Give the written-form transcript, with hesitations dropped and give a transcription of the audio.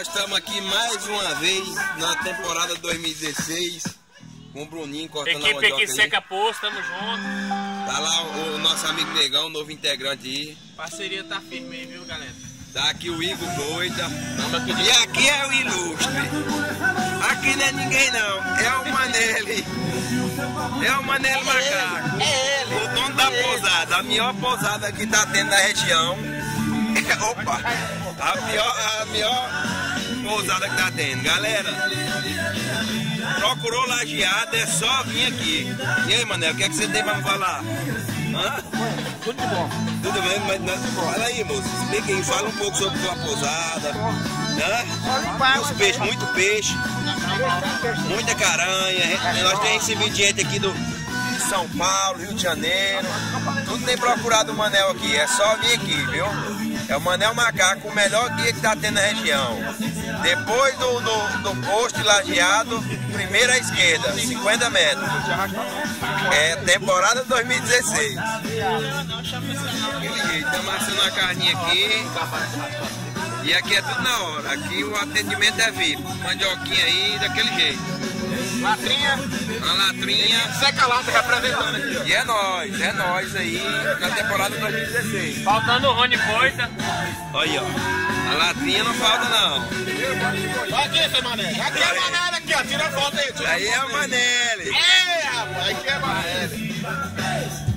nós estamos aqui mais uma vez na temporada 2016 com o Bruninho cortando a mandioca. Equipe aqui Seca Poço, tamo junto. Tá lá o nosso amigo Negão, novo integrante aí. Parceria tá firme aí, viu, galera? Tá aqui o Igor Doida. E aqui é o Ilustre. Aqui não é ninguém não, é o Manelli. É o Manelli Macaco. O dono da pousada, a melhor pousada que tá tendo na região. Opa! A melhor pousada que tá tendo. Galera, procurou lajeada, é só vir aqui. E aí, Manel, o que é que você tem pra me falar? Hã? Tudo bom. Tudo bem, mas fala aí, moço. Explica aí, fala um pouco sobre a tua pousada. Hã? Os peixes, muito peixe. Muita caranha. Nós temos recebido gente aqui do São Paulo, Rio de Janeiro. Tudo tem procurado o Manel aqui, é só vir aqui, viu? É o Manel Macaco, o melhor guia que tá tendo na região. Depois do posto de lajeado, primeira à esquerda, 50 metros. É temporada 2016. Aquele jeito, estamos assando a carninha aqui. E aqui é tudo na hora. Aqui o atendimento é VIP. Mandioquinha aí, daquele jeito. Latrinha. A latrinha. Seca Lata representando aqui, ó. E é nóis aí na temporada 2016. Faltando o Rony Boita. Olha aí, ó. A latrinha não falta não. Aqui, seu Manelli. Aqui é o Manelli, aqui, ó. Tira a foto aí. Aí é o Manelli. É, rapaz. Aqui é o Manelli.